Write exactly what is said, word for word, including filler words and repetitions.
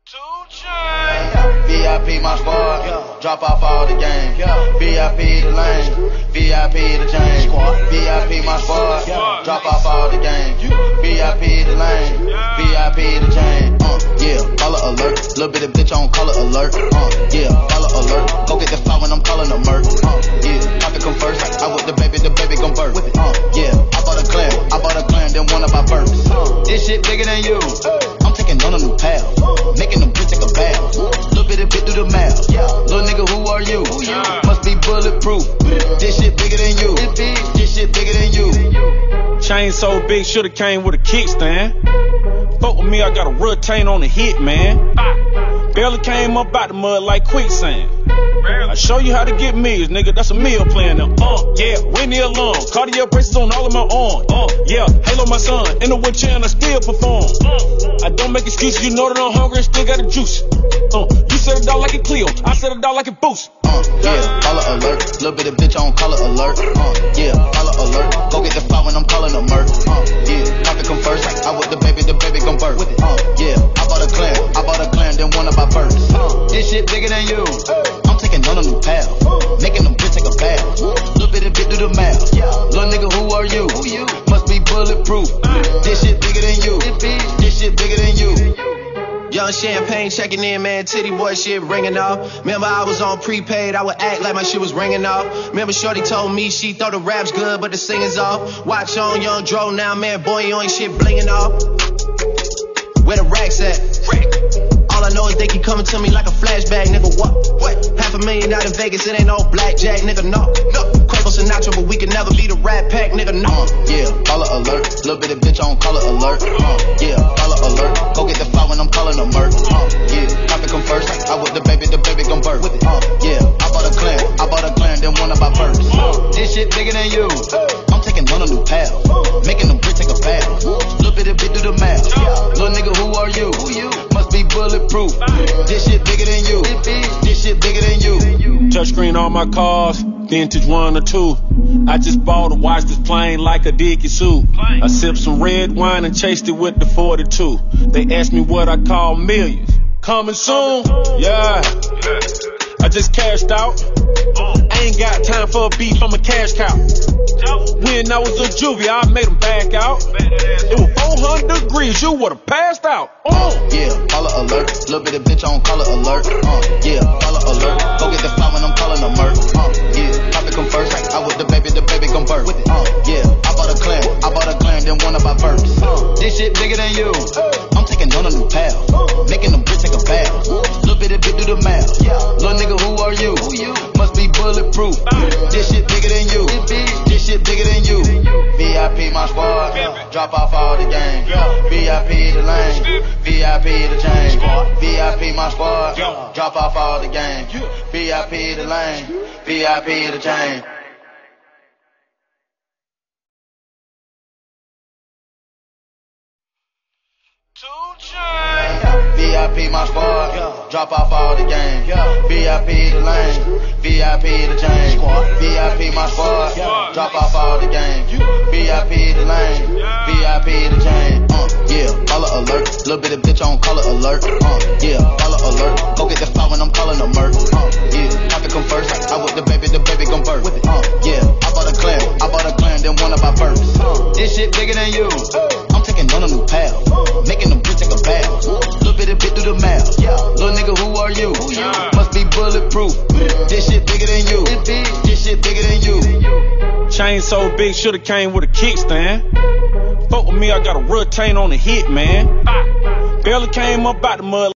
V I P my squad, drop off all the game. V I P the lane, V I P the chain. V I P my squad, drop off all the game. V I P the lane, V I P the chain. Uh, yeah, color alert, little bit of bitch on color alert. Uh, yeah, color alert, go get the fly when I'm calling a murk. Uh, yeah, pocket come first, I with the baby, the baby gon' birth. Uh, yeah, I bought a clan, I bought a clan, then one of my births. This shit bigger than you. I'm taking on a new path, making them bitch take a bath. Little bit of bit through the math. Little nigga, who are you? Must be bulletproof. This shit bigger than you. This shit bigger than you. Chain so big, shoulda came with a kickstand. Fuck with me, I got a retain on the hit, man. Barely came up out the mud like quicksand. I show you how to get meals, nigga, that's a meal plan now. Uh, yeah, Winnie alone, cardio braces on all of my arms. Uh, yeah, Halo my son, in the wood chair and I still perform. I don't make excuses, you know that I'm hungry and still got the juice. Uh, you set it out like a Clio, I set it out like a Boost. Uh, yeah, color alert, little bit of bitch on color alert. Uh, yeah, color alert, go get the fly when I'm calling a murk. Uh, yeah, pocket come first, I with the baby, the baby gon' birth. Uh, yeah, I bought a clan, I bought a clan, then one of my births. Uh, this shit bigger than you. I'm taking on a new path, making them bitch take a bath. Little bit of bit through the math. Little nigga, who are you? Must be bulletproof. This shit bigger than you. This shit bigger than you. Young Champagne checking in, man. Titty boy shit ringing off. Remember I was on prepaid, I would act like my shit was ringing off. Remember Shorty told me she thought the rap's good, but the singing's off. Watch on Young Dro now, man. Boy, you ain't shit blinging off. Where the racks at? All I know is they keep coming to me like a flashback, nigga. What? What? Half a million out in Vegas, it ain't no blackjack, nigga. No, no. Quavo Sinatra, but we can never be the Rat Pack, nigga. No. Uh, yeah, color alert, little bit of bitch on color alert. Uh, yeah, color alert, go get the fly when I'm calling a murk. Uh, yeah, pocket come first, I with the baby, the baby gon' birth. Uh, yeah, I bought a clan, I bought a clan, then one of my births. Uh, this shit bigger than you. I'm taking on a new path, making them bitch take a bath. Little bit of bit through the math. Little nigga, who are you? Must be bulletproof. This shit bigger than you. This shit bigger than you. Touchscreen on my cars, vintage one or two. I just bought a watch that's plain like a Dickie suit. I sipped some red wine and chased it with the forty-two. They asked me what I call millions. Coming soon, yeah. I just cashed out. I ain't got time for a beef, I'm a cash cow. When I was a juvie, I made them back out. It was four hundred degrees, you would've passed out. Uh, yeah, color alert, little bit of bitch on color alert. Uh, yeah, color alert, go get the fly when I'm calling a murk. Uh, yeah, pocket come first, I with the baby, the baby gon' birth. Uh, yeah, I bought a clan, I bought a clan, then one of my births. Uh, this shit bigger than you. I'm taking on a new path, making them bitch take a bath. Little bit of bit through the math. Little nigga, who are you? Must be bulletproof. This shit bigger than you. This shit bigger than you. V I P my squad, drop off all the game. V I P the lane, V I P the chain. V I P my squad, drop off all the game. V I P the lane, V I P the chain. V I P my squad, drop off all the game. V I P the lane, V I P the chain. V I P my squad, drop off all the game. V I P the lane, V I P the chain. Uh, yeah, color alert, little bit of bitch on color alert. Uh, yeah, color alert, go get the fly when I'm calling a murk. Uh, yeah, pocket come first, I with the baby, the baby gon' birth. Uh, yeah, I bought a clan, I bought a clan, then one of my births. Uh, this shit bigger than you. I'm taking on a new path, making them bitch take a bath. Little bit of bit through the math. Little nigga, who are you? Must be bulletproof. This shit bigger than you. This shit bigger than you. Chain so big, shoulda came with a kickstand. Fuck with me, I got a retain on the hit, man. Barely came up out the mud.